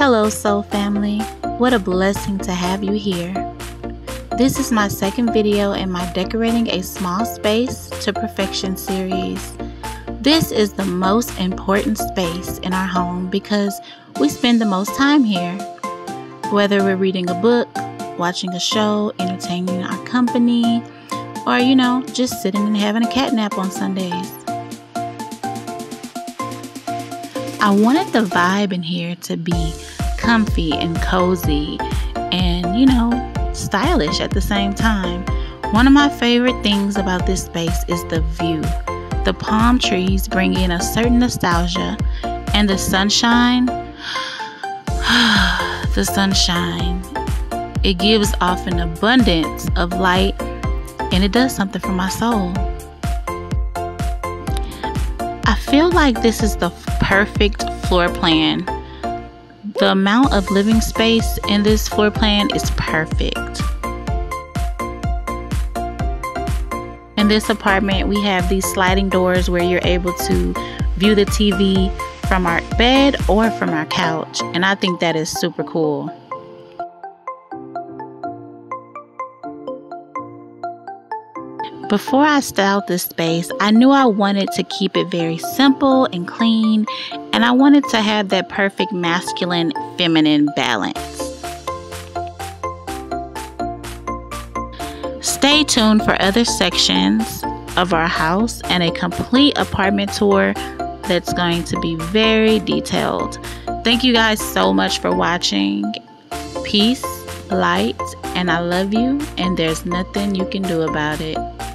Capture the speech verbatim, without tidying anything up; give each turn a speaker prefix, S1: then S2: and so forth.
S1: Hello, Soul Family. What a blessing to have you here. This is my second video in my Decorating a Small Space to Perfection series. This is the most important space in our home because we spend the most time here. Whether we're reading a book, watching a show, entertaining our company, or, you know, just sitting and having a cat nap on Sundays. I wanted the vibe in here to be comfy and cozy and, you know, stylish at the same time. One of my favorite things about this space is the view. The palm trees bring in a certain nostalgia, and the sunshine, the sunshine, it gives off an abundance of light, and it does something for my soul. I feel like this is the perfect floor plan. The amount of living space in this floor plan is perfect. In this apartment, we have these sliding doors where you're able to view the T V from our bed or from our couch, and I think that is super cool. Before I styled this space, I knew I wanted to keep it very simple and clean, and I wanted to have that perfect masculine feminine balance. Stay tuned for other sections of our house and a complete apartment tour that's going to be very detailed. Thank you guys so much for watching. Peace, light, and I love you, and there's nothing you can do about it.